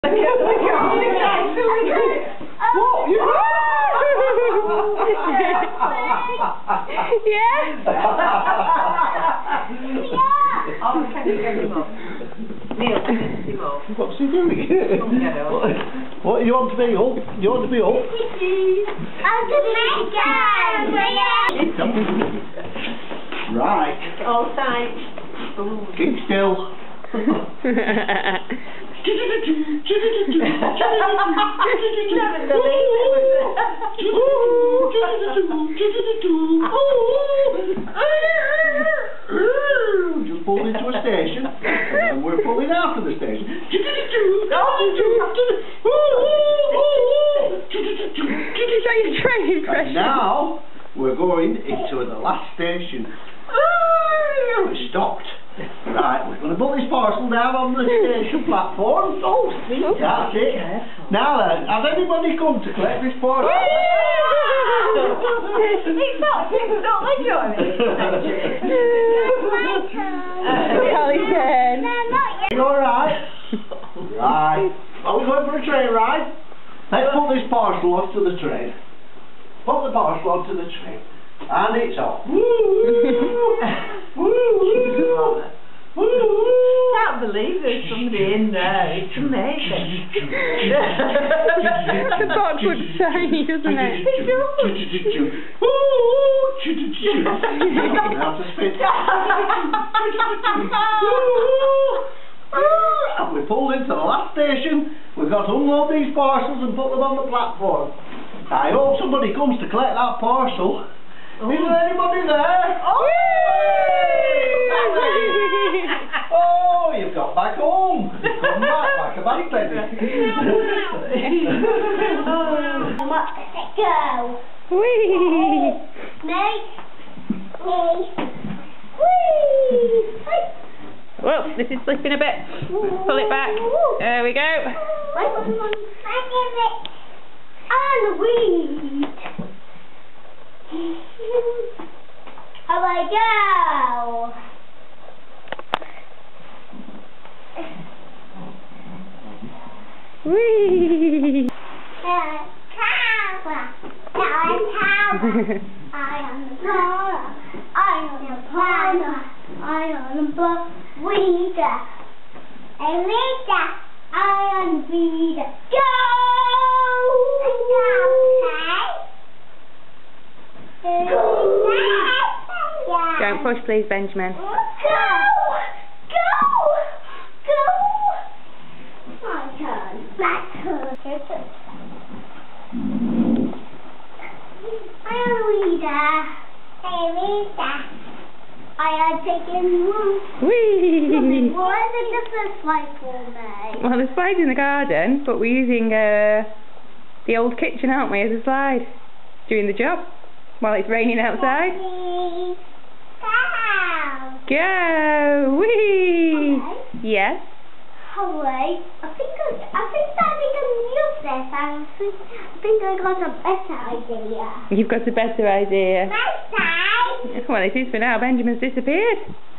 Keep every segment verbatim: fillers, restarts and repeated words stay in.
What? Yeah? Oh, can you get him up? Neil, can you get him up? What's he doing? Come get up. What, what you want to be up? You want to be up? Right. All tight. Keep still. Just pulled into a station, and we're pulling out of the station. Is that your train impression? And now we're going into the last station. We stopped. Right, we're going to put this parcel down on the station platform. Oh, see, that's it. Now then, has anybody come to collect this parcel? It's not, it's not my turn. Holly's turn. You alright? Right. Are we going for a train ride? Let's put this parcel onto the train. Put the parcel onto the train. And it's off. Can't believe there's somebody in there. It's amazing. The box looks shiny, doesn't it? Now to spin. And we pulled into the last station. We've got to unload these parcels and put them on the platform. I hope somebody comes to collect that parcel. Is there anybody there? Oh! Oh, you've got back home. You've come back like a bike baby. Let's go. Whee! Me. Me. Whee! Whoa, this is slipping a bit. Pull it back. There we go. I give it on the weed. How I go? Whee! Uh, Tower. Now I'm Tower. I am the Tower. I am the Planner. I am the Buff Reader. And Reader. I am Reader. Go! Don't push, please, Benjamin. Go! Go! Go! My turn. My turn. Your turn. I am a reader. Hey, reader. I am taking one. Whee! What is the difference like for me? Well, the slide's in the garden, but we're using uh, the old kitchen, aren't we, as a slide. Doing the job while it's raining outside. Daddy. Go! Go! Whee! Okay. Yes. Holly, I think I, I think Daddy can use this. I think, I think I got a better idea. You've got a better idea. Nice time. Well, it is for now. Benjamin's disappeared.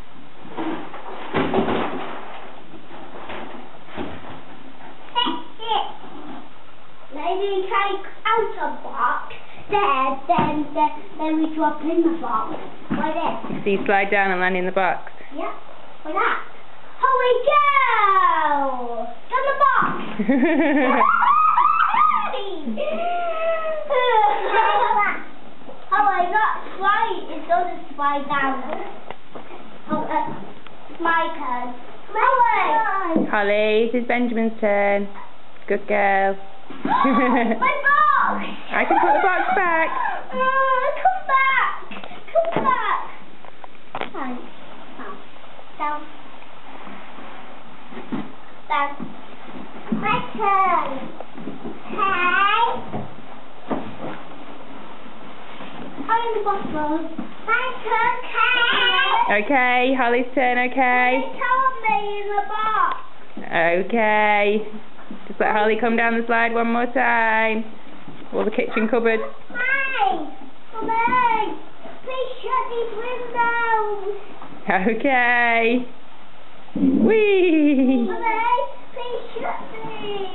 That's it. Maybe take out a box. Then, then, then, then we drop in the box. Like this. So you slide down and land in the box. Yep. Like that. Holly, go! Down the box. Holly, that's right. It doesn't slide down. Oh, uh, it's my turn. Holly! Holly, this is Benjamin's turn. Good girl. My box! I can put the box back. Uh, come back! Come back! Down. Down. Down. My turn. Okay. I'm in the bottle. My turn, okay. Okay, Holly's turn, okay. They told me in the box. Okay. Just let Holly come down the slide one more time. Or the kitchen cupboard. Hey! Mommy! Please shut these windows. Okay. Whee! Mommy! Please shut these.